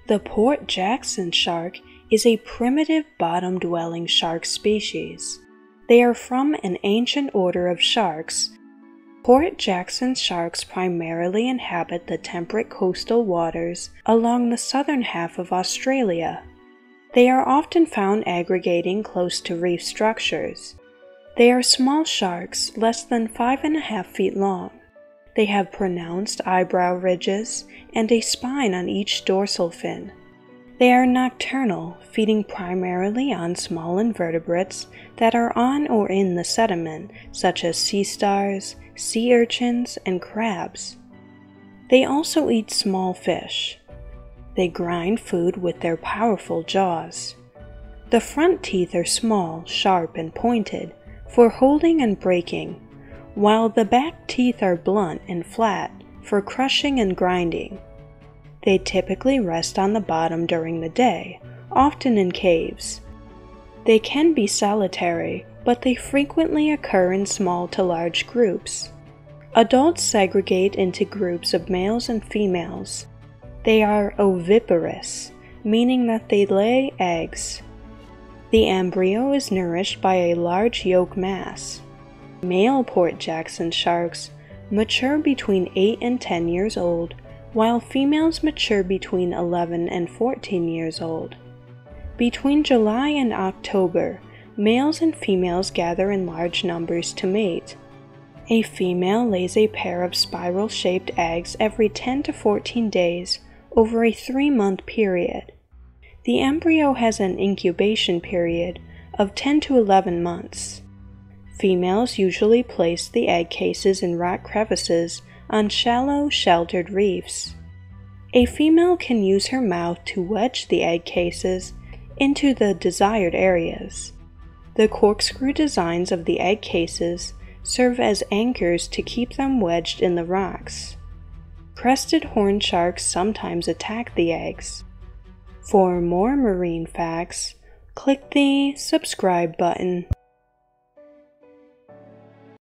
The Port Jackson shark is a primitive bottom-dwelling shark species. They are from an ancient order of sharks. Port Jackson sharks primarily inhabit the temperate coastal waters along the southern half of Australia. They are often found aggregating close to reef structures. They are small sharks, less than 5.5 feet long. They have pronounced eyebrow ridges and a spine on each dorsal fin. They are nocturnal, feeding primarily on small invertebrates that are on or in the sediment, such as sea stars, sea urchins, and crabs. They also eat small fish. They grind food with their powerful jaws. The front teeth are small, sharp, and pointed for holding and breaking, while the back teeth are blunt and flat for crushing and grinding. They typically rest on the bottom during the day, often in caves. They can be solitary, but they frequently occur in small to large groups. Adults segregate into groups of males and females. They are oviparous, meaning that they lay eggs. The embryo is nourished by a large yolk mass. Male Port Jackson sharks mature between 8 and 10 years old, while females mature between 11 and 14 years old. Between July and October, males and females gather in large numbers to mate. A female lays a pair of spiral-shaped eggs every 10 to 14 days over a 3-month period. The embryo has an incubation period of 10 to 11 months. Females usually place the egg cases in rock crevices on shallow, sheltered reefs. A female can use her mouth to wedge the egg cases into the desired areas. The corkscrew designs of the egg cases serve as anchors to keep them wedged in the rocks. Crested horned sharks sometimes attack the eggs. For more marine facts, click the subscribe button.